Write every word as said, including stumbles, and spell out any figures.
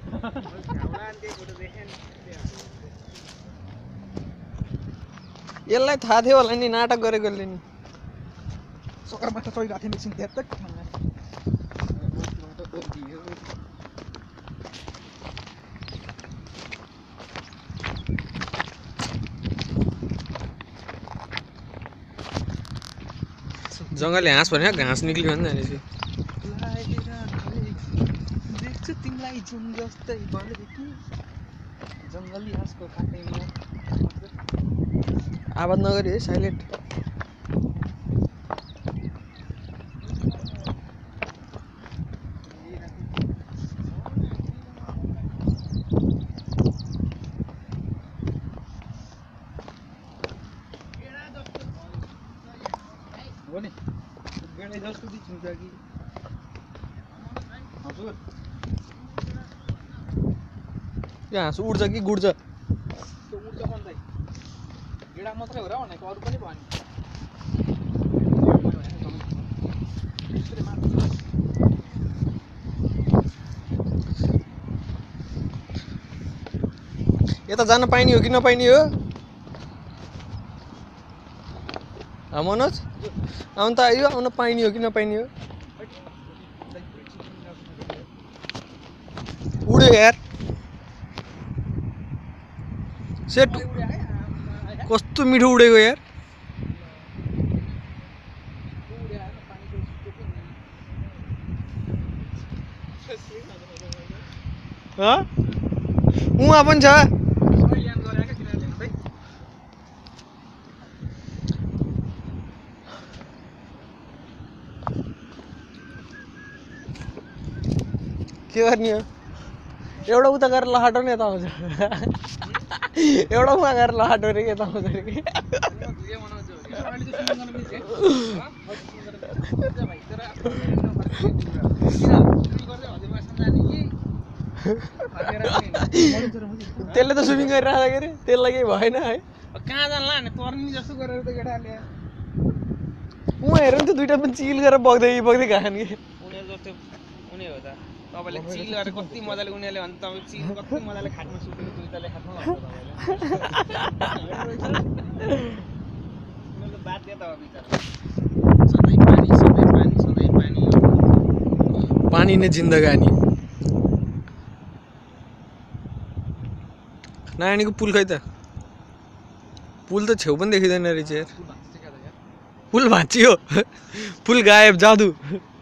यसलाई थाहा थियो होला नि नाटक गरेकोले नि सगरमाथा चढिरहेको थिएँ एकछिन त्यहाँ तक जङ्गली हाँस भने घाँस निक्लियो भने जाने देख्छु तिमीलाई जुन जस्तै जङ्गली हाँसको काटैमा आवाज नगरी है साइलेन्ट हो नि बेडै जस्तो देखिन्छ कि हजुर यो हाँस उड्छ कि गुड्छ त्यो उड्छ भन्दै गेडा मात्रै हो र भनेको अरू पनि भयो नि यता जान पाइने हो कि नपाइने हो मनोज आउनु त आयो आउन पाइने हो कि नपाइने हो उड्यो यार सेट कस्तो मिठो उडेको यार उहाँ पनि छ के गर्ने हो एउटा उता गरेर लहाटो नि यता आउँछ एउटा उहाँ गरेर लहाटो रे यता आउँछ रे त्यसले त स्विमिङ गरिरहेको के अरे त्यसलाई केही भएन है कहाँ जान्ला नि तर्नी जस्तो गरेर त केटाले उहाँ हेर नि त दुइटा पनि चिल गरेर बग्दै बग्दै गएन कि उनीहरू जस्तो उनी हो त तपाईँले चिल गरेर कति मजाले उनीहरूले भने तपाईँ चिल कति मजाले खाटमा सुतेको दुइटाले खाटमा उनीहरू बाध्य त हो बिचरा सधैँ पानी सधैँ पानी सधैँ पानी पानी नै जिन्दगानी नारायणीको पुल खै त पुल त छेउ पनि देखिँदैन रहेछ यार पुल भाँचियो पुल गायब जादु